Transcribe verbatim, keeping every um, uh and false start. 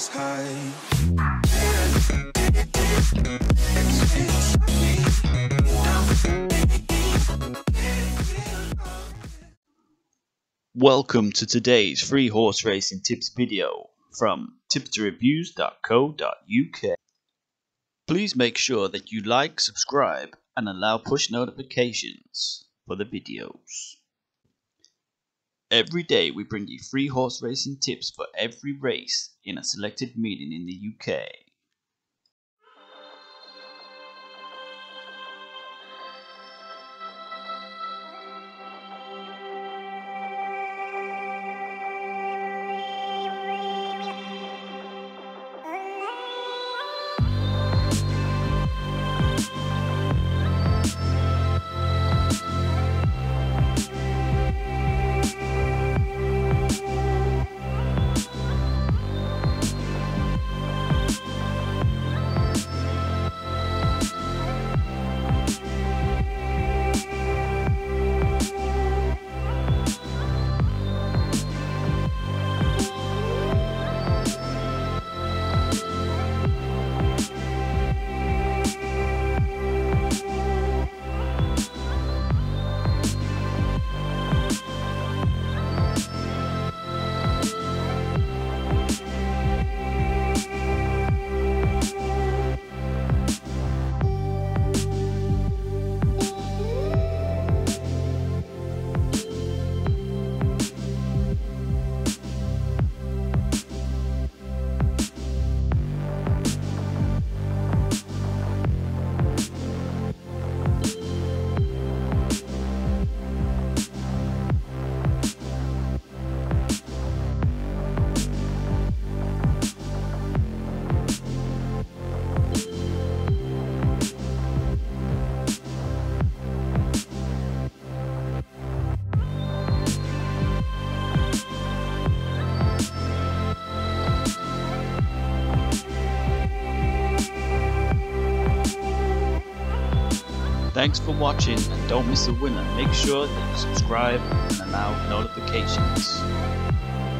was high. Welcome to today's free horse racing tips video from tipster reviews dot co dot U K. Please make sure that you like, subscribe and allow push notifications for the videos. Every day we bring you free horse racing tips for every race in a selected meeting in the U K. Thanks for watching, and don't miss a winner. Make sure that you subscribe and allow notifications.